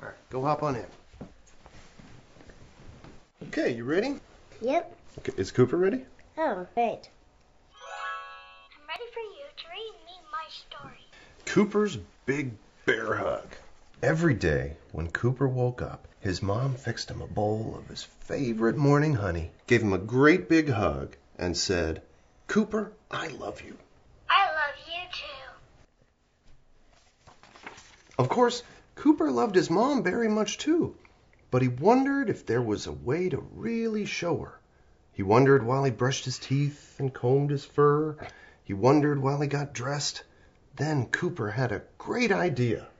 All right, go hop on in. Okay, you ready? Yep. Okay, is Cooper ready? Oh, great. I'm ready for you to read me my story. Cooper's Big Bear Hug. Every day when Cooper woke up, his mom fixed him a bowl of his favorite morning honey, gave him a great big hug, and said, "Cooper, I love you." I love you too. Of course, Cooper loved his mom very much too, but he wondered if there was a way to really show her. He wondered while he brushed his teeth and combed his fur. He wondered while he got dressed. Then Cooper had a great idea.